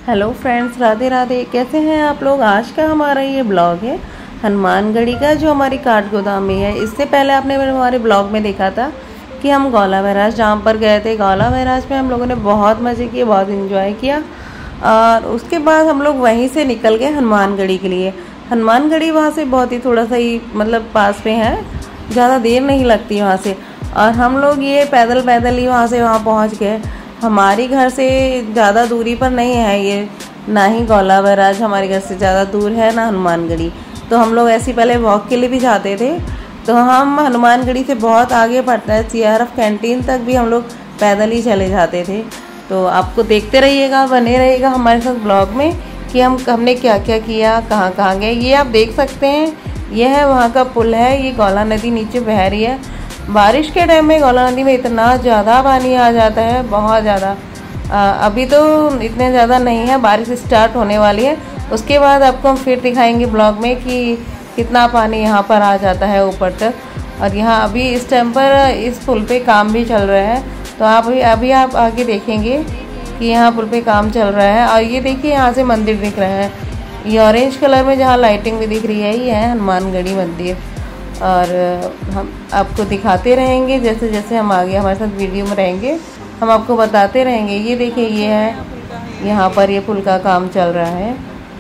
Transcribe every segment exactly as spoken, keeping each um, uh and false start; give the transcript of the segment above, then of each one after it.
Hello friends, Radhe Radhe. कैसे हैं आप लोग। आज का हमारा ये ब्लॉग है हनुमानगढ़ी का, जो हमारी काठ गोदाम में है। इससे पहले आपने हमारे ब्लॉग में देखा था कि हम गौला बैराज जहाँ पर गए थे। गौला बैराज में हम लोगों ने बहुत मज़े किए, बहुत इन्जॉय किया। और उसके बाद हम लोग वहीं से निकल गए हनुमानगढ़ी के लिए। हनुमानगढ़ी वहाँ से बहुत ही थोड़ा सा ही मतलब पास में है, ज़्यादा देर नहीं लगती वहाँ से। और हम लोग ये पैदल पैदल ही वहाँ से वहाँ पहुँच गए। हमारी घर से ज़्यादा दूरी पर नहीं है ये, ना ही गौला बैराज हमारे घर से ज़्यादा दूर है, ना हनुमानगढ़ी। तो हम लोग ऐसे पहले वॉक के लिए भी जाते थे। तो हम हनुमानगढ़ी से बहुत आगे पड़ता है, सी आर एफ कैंटीन तक भी हम लोग पैदल ही चले जाते थे। तो आपको देखते रहिएगा, बने रहिएगा हमारे साथ ब्लॉग में कि हम हमने क्या क्या किया, कहाँ कहाँ गए। ये आप देख सकते हैं, यह है वहाँ का पुल है। ये गौला नदी नीचे बह रही है। बारिश के टाइम में गौला नदी में इतना ज़्यादा पानी आ जाता है, बहुत ज़्यादा। अभी तो इतने ज़्यादा नहीं है, बारिश स्टार्ट होने वाली है। उसके बाद आपको हम फिर दिखाएंगे ब्लॉग में कि कितना पानी यहाँ पर आ जाता है ऊपर तक। और यहाँ अभी इस टाइम पर इस पुल पे काम भी चल रहा है। तो आप अभी अभी आप आगे देखेंगे कि यहाँ पुल पे काम चल रहा है। और ये देखिए, यहाँ से मंदिर दिख रहा है, ये ऑरेंज कलर में जहाँ लाइटिंग भी दिख रही है, ये है हनुमानगढ़ी मंदिर। और हम आपको दिखाते रहेंगे जैसे जैसे हम आगे हमारे साथ वीडियो में रहेंगे, हम आपको बताते रहेंगे। ये देखिए, ये है यहाँ पर ये पुल का काम चल रहा है।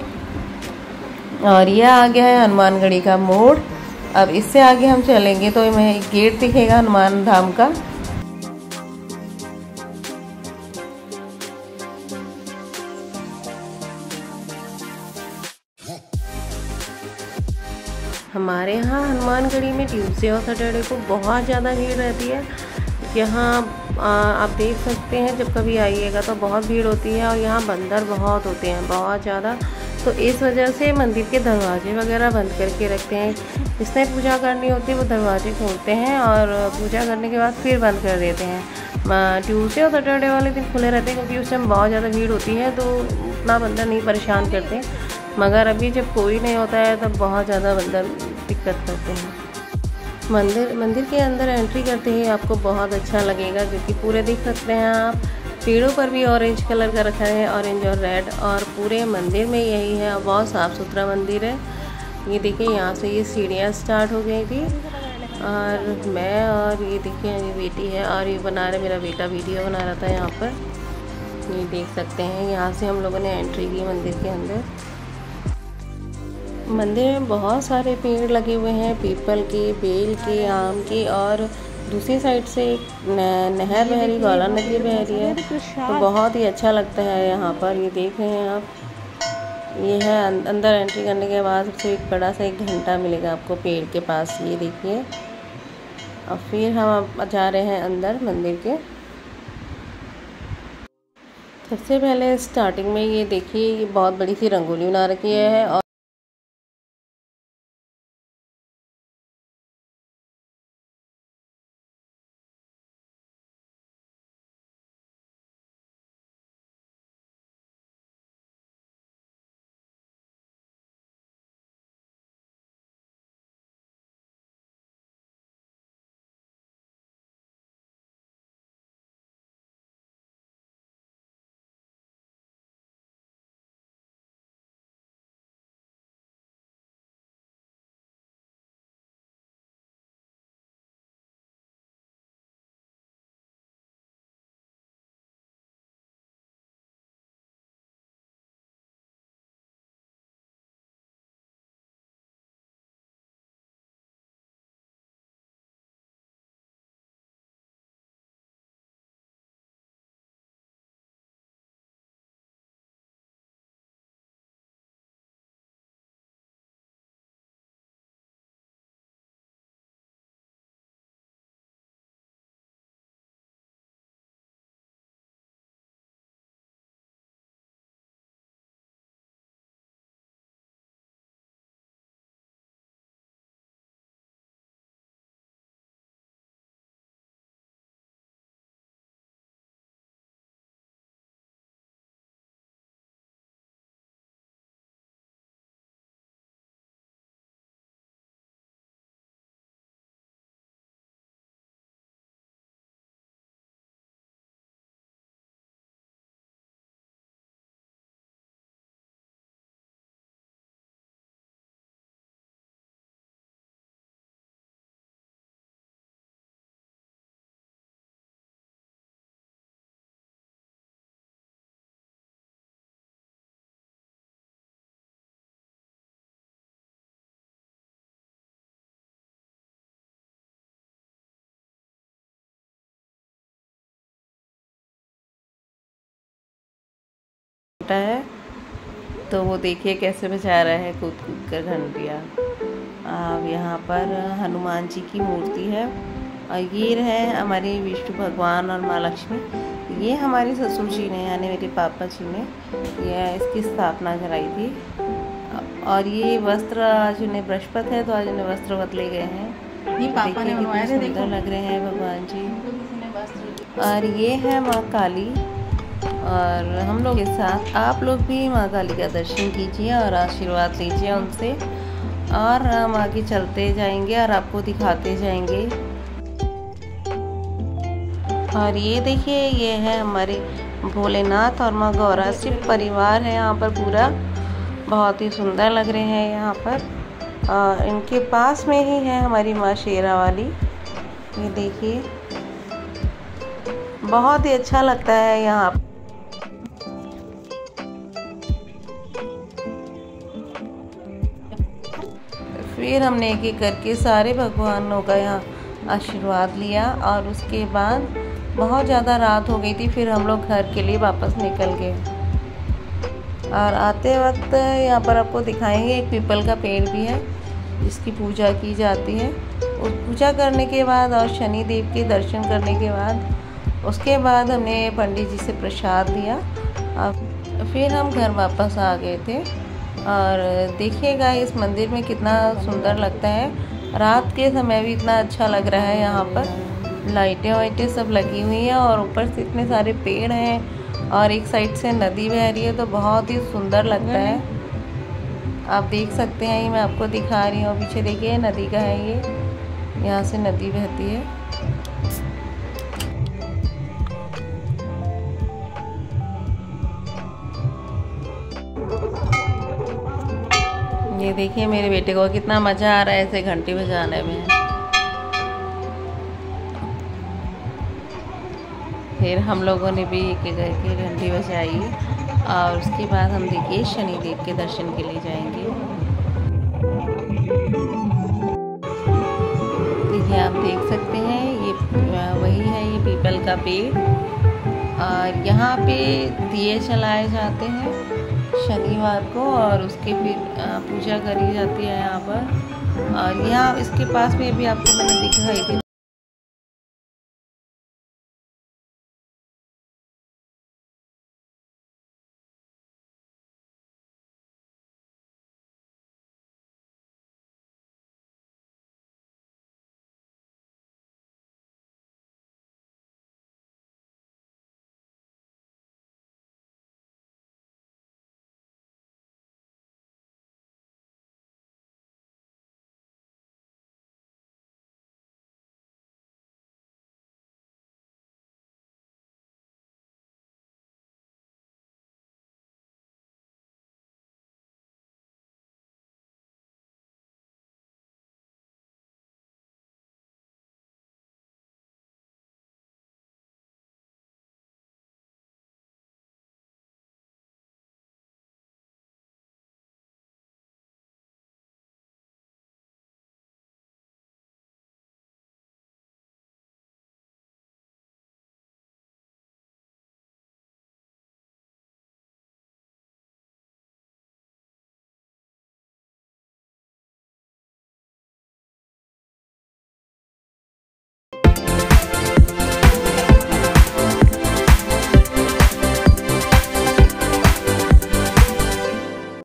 और ये आ गया है हनुमानगढ़ी का मोड़। अब इससे आगे हम चलेंगे तो हमें गेट दिखेगा हनुमान धाम का। हमारे यहाँ हनुमानगढ़ी में ट्यूसडे और सैटरडे को बहुत ज़्यादा भीड़ रहती है। यहाँ आप देख सकते हैं, जब कभी आइएगा तो बहुत भीड़ होती है। और यहाँ बंदर बहुत होते हैं, बहुत ज़्यादा। तो इस वजह से मंदिर के दरवाजे वगैरह बंद करके रखते हैं। जिसने पूजा करनी होती है वो दरवाजे खोलते हैं और पूजा करने के बाद फिर बंद कर देते हैं। ट्यूसडे और सैटरडे वाले दिन खुले रहते हैं, क्योंकि उस टाइम बहुत ज़्यादा भीड़ होती है, तो उतना बंदर नहीं परेशान करते। मगर अभी जब कोई नहीं होता है तब बहुत ज़्यादा बंदर दिक्कत करते हैं। मंदिर मंदिर के अंदर एंट्री करते ही आपको बहुत अच्छा लगेगा, क्योंकि पूरे देख सकते हैं आप, पेड़ों पर भी ऑरेंज कलर का रखा है, ऑरेंज और रेड। और पूरे मंदिर में यही है, बहुत साफ़ सुथरा मंदिर है। ये देखिए, यहाँ से ये सीढ़ियाँ स्टार्ट हो गई थी। और मैं और ये देखिए, ये बेटी है और ये बना रहे, मेरा बेटा वीडियो बना रहा था यहाँ पर। ये देख सकते हैं, यहाँ से हम लोगों ने एंट्री की मंदिर के अंदर। मंदिर में बहुत सारे पेड़ लगे हुए हैं, पीपल के, बेल के, आम के। और दूसरी साइड से एक नहर बह रही, गौला नदी बह रही है। तो बहुत ही अच्छा लगता है यहाँ पर। ये देख रहे हैं आप, ये है अंदर एंट्री करने के बाद सबसे एक बड़ा सा एक घंटा मिलेगा आपको पेड़ के पास, ये देखिए। और फिर हम जा रहे हैं अंदर मंदिर के। सबसे पहले स्टार्टिंग में ये देखिए, ये बहुत बड़ी सी रंगोली बना रखी है। और छोटा है, तो वो देखिए कैसे बजा रहा है कूद कूद कर घंटियाँ। अब यहाँ पर हनुमान जी की मूर्ति है और ये रहे हमारे विष्णु भगवान और माँ लक्ष्मी। ये हमारे ससुर जी ने यानी मेरे पापा जी ने यह इसकी स्थापना कराई थी। और ये वस्त्र आज उन्हें बृहस्पति है तो आज उन्हें वस्त्र बदले गए हैं। ये पापा ने बनवाए थे, सुंदर लग रहे हैं भगवान जी। और ये है माँ काली और हम लोग के साथ आप लोग भी माँ काली का दर्शन कीजिए और आशीर्वाद लीजिए उनसे। और हम आगे चलते जाएंगे और आपको दिखाते जाएंगे। और ये देखिए ये है हमारे भोलेनाथ और माँ गौरा सिर्फ परिवार है यहाँ पर पूरा। बहुत ही सुंदर लग रहे हैं यहाँ पर। और इनके पास में ही है हमारी माँ शेरा वाली। ये देखिए बहुत ही अच्छा लगता है यहाँ। फिर हमने एक एक करके सारे भगवानों का यहाँ आशीर्वाद लिया और उसके बाद बहुत ज़्यादा रात हो गई थी। फिर हम लोग घर के लिए वापस निकल गए। और आते वक्त यहाँ पर आपको दिखाएंगे एक पीपल का पेड़ भी है जिसकी पूजा की जाती है। उस पूजा करने के बाद और शनि देव के दर्शन करने के बाद उसके बाद हमने पंडित जी से प्रसाद लिया और फिर हम घर वापस आ गए थे। और देखिएगा इस मंदिर में कितना सुंदर लगता है। रात के समय भी इतना अच्छा लग रहा है। यहाँ पर लाइटें वाइटें सब लगी हुई हैं और ऊपर से इतने सारे पेड़ हैं और एक साइड से नदी बह रही है तो बहुत ही सुंदर लगता है। आप देख सकते हैं, ये मैं आपको दिखा रही हूँ। पीछे देखिए नदी का है, ये यहाँ से नदी बहती है। ये देखिए मेरे बेटे को कितना मज़ा आ रहा है ऐसे घंटी बजाने में। फिर हम लोगों ने भी एक करके घंटी बजाई और उसके बाद हम देखिए शनि देव के दर्शन के लिए जाएंगे। देखिए आप देख सकते हैं ये वही है, ये पीपल का पेड़। और यहाँ पे दिए जलाए जाते हैं शनिवार को और उसके फिर पूजा करी जाती है यहाँ पर। और यहाँ इसके पास में भी आपको मैंने दिखाई दी